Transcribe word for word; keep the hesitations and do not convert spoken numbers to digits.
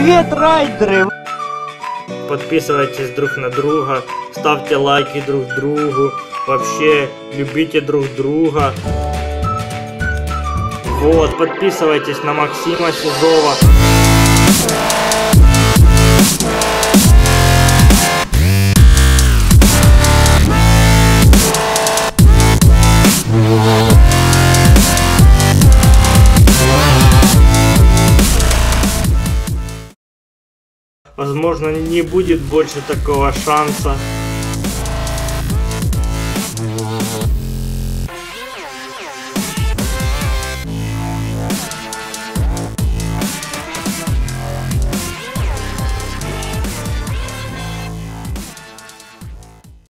Привет, райдеры! Подписывайтесь друг на друга, ставьте лайки друг другу, вообще любите друг друга. Вот, подписывайтесь на Максима Сизова. Возможно, не будет больше такого шанса.